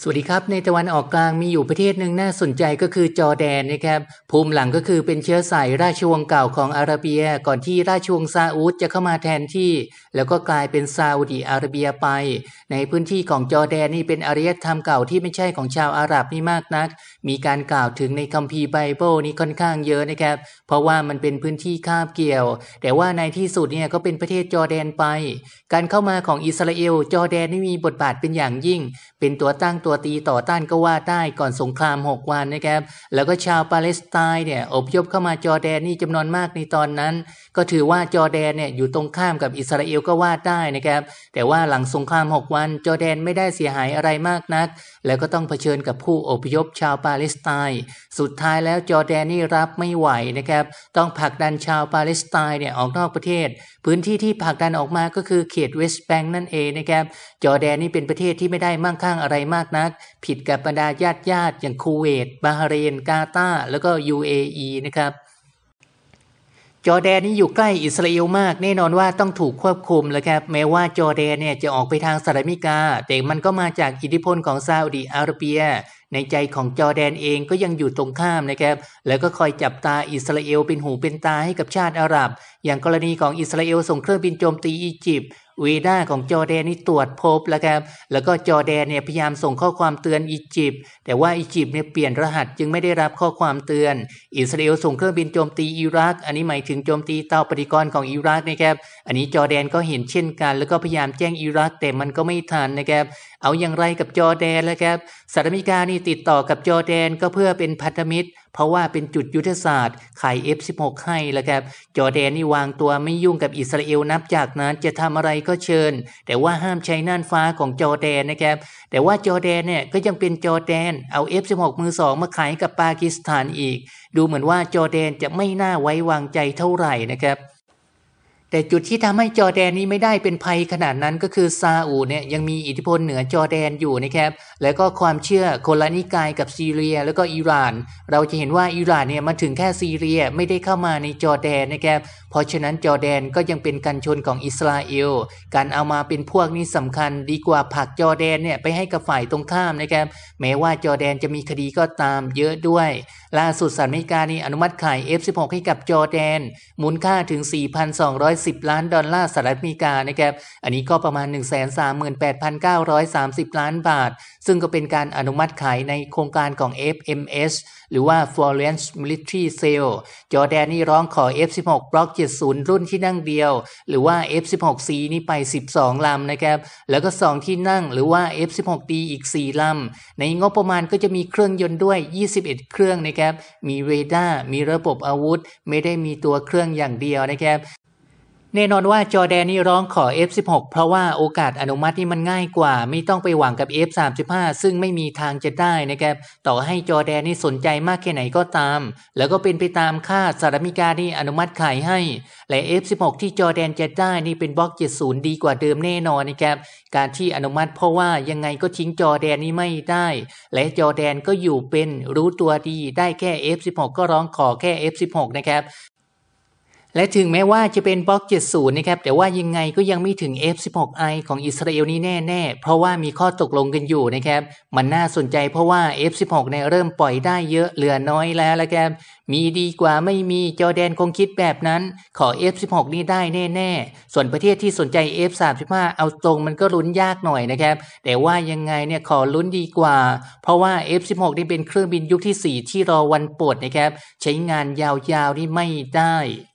สวัสดีครับในตะวันออกกลางมีอยู่ประเทศหนึ่งน่าสนใจก็คือจอร์แดนนะครับภูมิหลังก็คือเป็นเชื้อสายราชวงศ์เก่าของอาระเบียก่อนที่ราชวงศ์ซาอุดจะเข้ามาแทนที่แล้วก็กลายเป็นซาอุดิอาระเบียไปในพื้นที่ของจอร์แดนนี่เป็นอารยธรรมเก่าที่ไม่ใช่ของชาวอาหรับนี่มากนักมีการกล่าวถึงในคัมภีร์ไบเบิลนี่ค่อนข้างเยอะนะครับเพราะว่ามันเป็นพื้นที่คาบเกี่ยวแต่ว่าในที่สุดเนี่ยก็เป็นประเทศจอร์แดนไปการเข้ามาของอิสราเอลจอร์แดนนี่มีบทบาทเป็นอย่างยิ่งเป็นตัวตั้งตัวตีต่อต้านก็ว่าได้ก่อนสงคราม6วันนะครับแล้วก็ชาวปาเลสไตน์เนี่ยอพยพเข้ามาจอร์แดนนี่จำนวนมากในตอนนั้นก็ถือว่าจอร์แดนเนี่ยอยู่ตรงข้ามกับอิสราเอลก็ว่าได้นะครับแต่ว่าหลังสงคราม6วันจอร์แดนไม่ได้เสียหายอะไรมากนักแล้วก็ต้องเผชิญกับผู้อพยพชาวปาเลสไตน์สุดท้ายแล้วจอร์แดนนี่รับไม่ไหวนะครับต้องผลักดันชาวปาเลสไตน์เนี่ยออกนอกประเทศพื้นที่ที่ผลักดันออกมาก็คือเขตเวสต์แบงก์นั่นเองนะครับจอร์แดนนี่เป็นประเทศที่ไม่ได้มั่งคั่งอะไรมากนักผิดกับบรรดาญาติอย่างคูเวตบาห์เรนกาตาร์แล้วก็ UAE นะครับจอร์แดนนี่อยู่ใกล้อิสราเอลมากแน่นอนว่าต้องถูกควบคุมแล้วครับแม้ว่าจอร์แดนเนี่ยจะออกไปทางสหรัฐอเมริกาแต่มันก็มาจากอิทธิพลของซาอุดิอาระเบียในใจของจอร์แดนเองก็ยังอยู่ตรงข้ามนะครับแล้วก็คอยจับตาอิสราเอลเป็นหูเป็นตาให้กับชาติอาหรับอย่างกรณีของอิสราเอลส่งเครื่องบินโจมตีอียิปต์เวด้าของจอร์แดนนี่ตรวจพบแล้วครับแล้วก็จอร์แดนเนี่ยพยายามส่งข้อความเตือนอียิปต์แต่ว่าอียิปต์เนี่ยเปลี่ยนรหัสจึงไม่ได้รับข้อความเตือนอิสราเอลส่งเครื่องบินโจมตีอิรักอันนี้หมายถึงโจมตีเตาปฏิกรณ์ของอิรักนะครับอันนี้จอร์แดนก็เห็นเช่นกันแล้วก็พยายามแจ้งอิรักแต่มันก็ไม่ทันนะครับเอาอย่างไรกับจอร์แดนแล้วครับสหรัฐอเมริกานี่ติดต่อกับจอร์แดนก็เพื่อเป็นพันธมิตรเพราะว่าเป็นจุดยุทธศาสตร์ขาย F-16 ให้แล้วครับจอร์แดนนี่วางตัวไม่ยุ่งกับอิสราเอลนับจากนั้นจะทำอะไรก็เชิญแต่ว่าห้ามใช้น่านฟ้าของจอร์แดนนะครับแต่ว่าจอร์แดนเนี่ยก็ยังเป็นจอร์แดนเอา F-16 มือสองมาขายกับปากีสถานอีกดูเหมือนว่าจอร์แดนจะไม่น่าไว้วางใจเท่าไหร่นะครับแต่จุดที่ทำให้จอร์แดนนี้ไม่ได้เป็นภัยขนาดนั้นก็คือซาอุเนี่ยยังมีอิทธิพลเหนือจอร์แดนอยู่นะครับแล้วก็ความเชื่อคนละนิกายกับซีเรียแล้วก็อิหร่านเราจะเห็นว่าอิหร่านเนี่ยมาถึงแค่ซีเรียไม่ได้เข้ามาในจอร์แดนนะครับเพราะฉะนั้นจอร์แดนก็ยังเป็นกันชนของอิสราเอลการเอามาเป็นพวกนี้สำคัญดีกว่าผลักจอร์แดนเนี่ยไปให้กับฝ่ายตรงข้ามนะครับแม้ว่าจอร์แดนจะมีคดีก็ตามเยอะด้วยล่าสุดสหรัฐอเมริกานี่อนุมัติขาย F-16 ให้กับจอร์แดนมูลค่าถึง 4,210 ล้านดอลลาร์สหรัฐอเมริกานะครับอันนี้ก็ประมาณ 138,930 ล้านบาทซึ่งก็เป็นการอนุมัติขายในโครงการของ FMS หรือว่า Foreign Military Sale จอร์แดนนี่ร้องขอ F-16 Block 70 รุ่นที่นั่งเดียวหรือว่า F-16C นี่ไป12ลำนะครับแล้วก็2ที่นั่งหรือว่า F-16D อีก4ลำในงบประมาณก็จะมีเครื่องยนต์ด้วย21เครื่องนะครับมีเรดาร์มีระบบอาวุธไม่ได้มีตัวเครื่องอย่างเดียวนะครับแน่นอนว่าจอร์แดนนี่ร้องขอ F-16 เพราะว่าโอกาสอนุมัตินี่มันง่ายกว่าไม่ต้องไปหวังกับ F-35 ซึ่งไม่มีทางจะได้นะครับต่อให้จอร์แดนนี่สนใจมากแค่ไหนก็ตามแล้วก็เป็นไปตามคาดสหรัฐอเมริกานี่อนุมัติขายให้และ F-16 ที่จอร์แดนจะได้นี่เป็นบล็อก70ดีกว่าเดิมแน่นอนนะครับการที่อนุมัติเพราะว่ายังไงก็ทิ้งจอร์แดนนี่ไม่ได้และจอร์แดนก็อยู่เป็นรู้ตัวดีได้แค่ F-16 ก็ร้องขอแค่ F-16 นะครับและถึงแม้ว่าจะเป็นบล็อก70นะครับแต่ว่ายังไงก็ยังไม่ถึง F-16I ของอิสราเอลนี่แน่ๆเพราะว่ามีข้อตกลงกันอยู่นะครับมันน่าสนใจเพราะว่า F-16 เนี่ยเริ่มปล่อยได้เยอะเหลือน้อยแล้วครับมีดีกว่าไม่มีจอร์แดนคงคิดแบบนั้นขอ F-16 นี่ได้แน่ๆส่วนประเทศที่สนใจ F-35 เอาตรงมันก็ลุ้นยากหน่อยนะครับแต่ว่ายังไงเนี่ยขอลุ้นดีกว่าเพราะว่า F-16 นี่เป็นเครื่องบินยุคที่4ที่รอวันโปรดนะครับใช้งานยาวๆนี่ไม่ได้